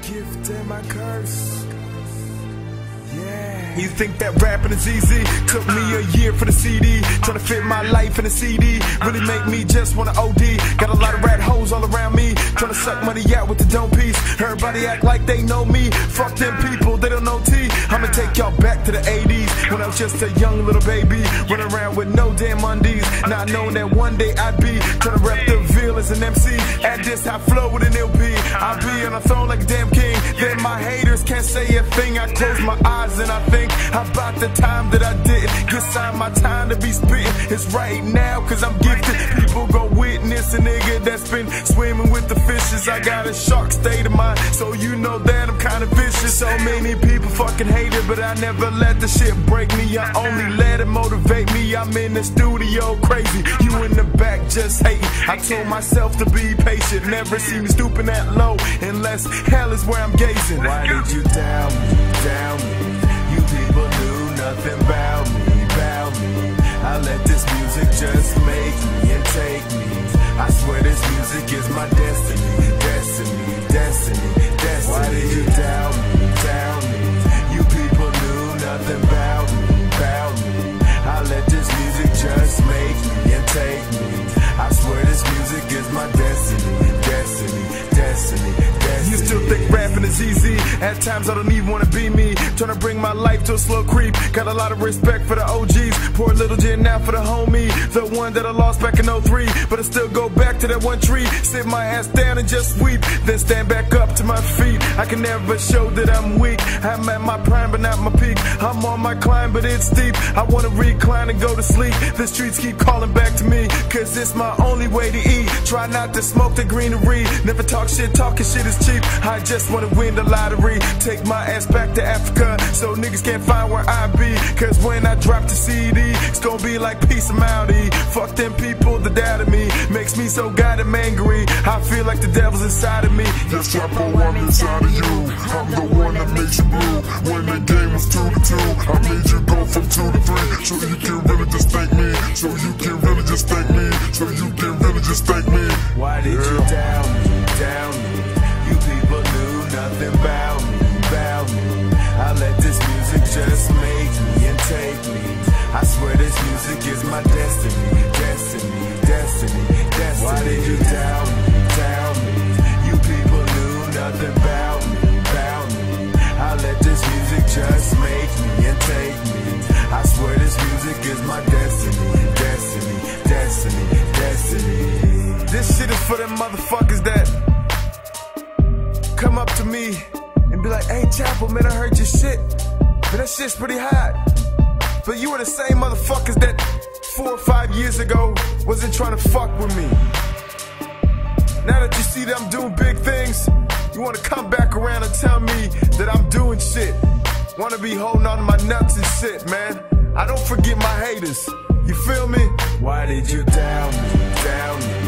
gift and my curse. Yeah. You think that rapping is easy? Took me a year for the CD, trying to fit my life in a CD. Really make me just wanna OD. Got a lot of rat hoes all around me, trying to suck money out with the dome piece. Everybody act like they know me. Fuck them people, they don't know T. I'ma take y'all back to the 80s, when I was just a young little baby, running around with no damn undies, not knowing that one day I'd be trying to rep the Ville as an MC. At this I flow with an LP, I'll be on a throne like a damn king. Then my haters can't say a thing. I close my eyes and I think about the time that I didn't get signed. My time to be spitting is right now, cause I'm gifted. People gon' witness a nigga that's been swimming with the fishes. I got a shark state of mind, so you know that I'm kinda vicious. So many people fucking hate it, but I never let the shit break me. I only let it motivate me. I'm in the studio crazy, you in the back just hating. I told myself to be patient, never see me stooping that low, unless hell is where I'm gazing. Why did you down me, down me? You people knew nothing about me, about me. I let this music just make me and take me. I swear this music is my destiny, destiny, destiny, destiny. Why did you down me, down me? You people knew nothing about me, about me. I let this music just make me and take me. I swear this music is my destiny, destiny, destiny, destiny. You still think rapping is easy? At times I don't even wanna be me, trying to bring my life to a slow creep. Got a lot of respect for the OGs, pour a little gin now for the homie, the one that I lost back in 03. But I still go back to that one tree, sit my ass down and just weep, then stand back up to my feet. I can never show that I'm weak, I'm at my prime but not my peak. I'm on my climb but it's steep, I wanna recline and go to sleep. The streets keep calling back to me, cause it's my only way to eat. Try not to smoke the greenery, never talk shit, talking shit is cheap. I just wanna win the lottery, take my ass back to Africa, so niggas can't find where I be. Cause when I drop the CD, it's gonna be like peace and Mountie. Fuck them people that doubted me, makes me so goddamn angry. I feel like the devil's inside of me. Yes, Chapo, I'm inside of you. I'm the one that makes you blue. When the game was 2-2, I made you go from 2 to 3. So you can really just thank me. So you can really just thank me. So you can really just thank me. Why did you down me, down me? You people knew nothing about me, about me. I let this music just make me and take me. I swear this music is my destiny, destiny, destiny, destiny. Why did you down me, down me? You people knew nothing about me, about me. I let this music just make me and take me. I swear this music is my destiny, destiny, destiny, destiny. This shit is for them motherfuckers that come up to me and be like, hey Chapo, man, I heard your shit, but that shit's pretty hot. But you were the same motherfuckers that 4 or 5 years ago wasn't trying to fuck with me. Now that you see that I'm doing big things, you wanna come back around and tell me that I'm doing shit. Wanna be holding on to my nuts and shit, man. I don't forget my haters, you feel me? Why did you down me, down me?